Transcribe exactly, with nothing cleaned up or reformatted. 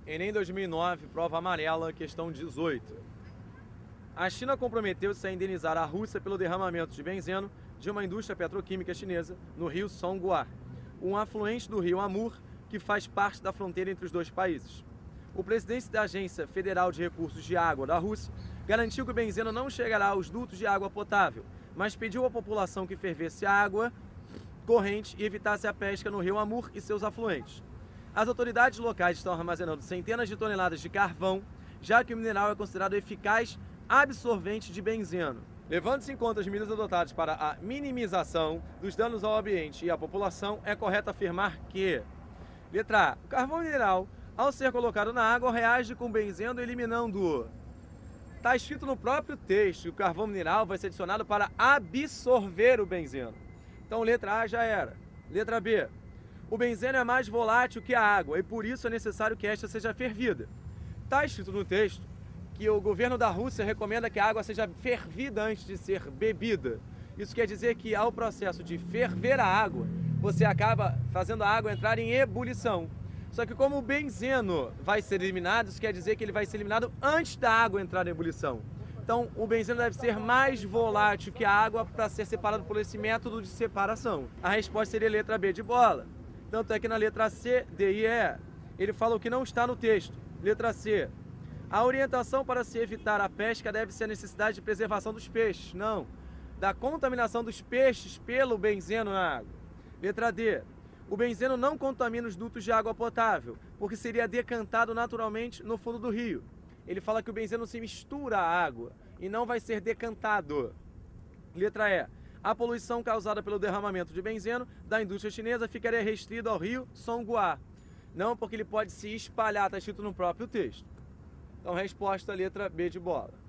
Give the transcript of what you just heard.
Enem dois mil e nove, prova amarela, questão dezoito. A China comprometeu-se a indenizar a Rússia pelo derramamento de benzeno de uma indústria petroquímica chinesa no rio Songhua, um afluente do rio Amur que faz parte da fronteira entre os dois países. O presidente da Agência Federal de Recursos de Água da Rússia garantiu que o benzeno não chegará aos dutos de água potável, mas pediu à população que fervesse a água corrente e evitasse a pesca no rio Amur e seus afluentes. As autoridades locais estão armazenando centenas de toneladas de carvão, já que o mineral é considerado eficaz absorvente de benzeno. Levando-se em conta as medidas adotadas para a minimização dos danos ao ambiente e à população, é correto afirmar que: letra A. O carvão mineral, ao ser colocado na água, reage com benzeno eliminando-o. Está escrito no próprio texto que o carvão mineral vai ser adicionado para absorver o benzeno. Então, letra A já era. Letra B. O benzeno é mais volátil que a água e por isso é necessário que esta seja fervida. Está escrito no texto que o governo da Rússia recomenda que a água seja fervida antes de ser bebida. Isso quer dizer que ao processo de ferver a água, você acaba fazendo a água entrar em ebulição. Só que como o benzeno vai ser eliminado, isso quer dizer que ele vai ser eliminado antes da água entrar em ebulição. Então o benzeno deve ser mais volátil que a água para ser separado por esse método de separação. A resposta seria letra B de bola. Tanto é que na letra C, D e E, ele fala o que não está no texto. Letra C. A orientação para se evitar a pesca deve ser a necessidade de preservação dos peixes. Não. Da contaminação dos peixes pelo benzeno na água. Letra D. O benzeno não contamina os dutos de água potável, porque seria decantado naturalmente no fundo do rio. Ele fala que o benzeno se mistura à água e não vai ser decantado. Letra E. A poluição causada pelo derramamento de benzeno da indústria chinesa ficaria restrita ao rio Songhua. Não, porque ele pode se espalhar, está escrito no próprio texto. Então, resposta, letra B de bola.